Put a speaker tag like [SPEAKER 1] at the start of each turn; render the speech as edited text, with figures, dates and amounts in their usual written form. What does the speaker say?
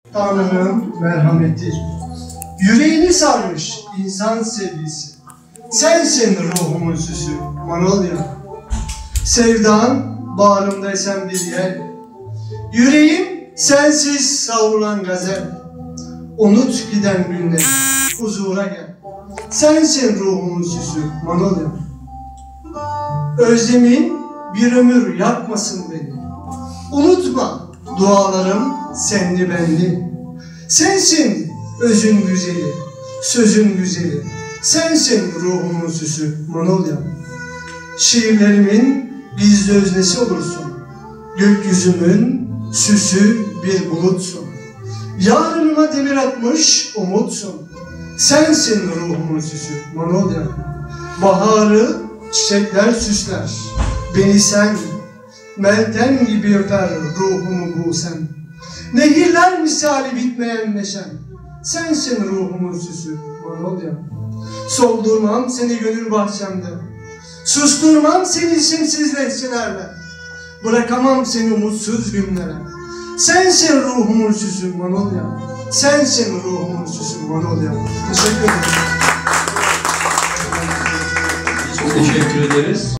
[SPEAKER 1] Tanrı'nın merhameti, yüreğini sarmış insan sevgisi. Sensin ruhumun süsü, Manolya. Sevdan bağrımdaysan bir yer, yüreğim sensiz savrulan gazel. Unut giden günleri, huzura gel. Sensin ruhumun süsü, Manolya. Özlemin bir ömür yakmasın beni. Unutma dualarım senli benli. Sensin özün güzeli, sözün güzeli. Sensin ruhumun süsü, Manolya. Şiirlerimin gizli öznesi olursun. Gökyüzümün süsü bir bulutsun. Yarınıma demir atmış umutsun. Sensin ruhumun süsü, Manolya. Baharı çiçekler süsler. Beni sen, meltem gibi öper ruhumu bu sen. Nehirler misali bitmeyen neşem. Sensin ruhumun süsü, Manolya. Soldurmam seni gönül bahçemde. Susturmam seni isimsiz lehçelerle. Bırakamam seni umutsuz günlere. Sensin ruhumun süsü, Manolya. Sensin ruhumun süsü, Manolya. Teşekkür ederim.
[SPEAKER 2] Çok teşekkür ederiz.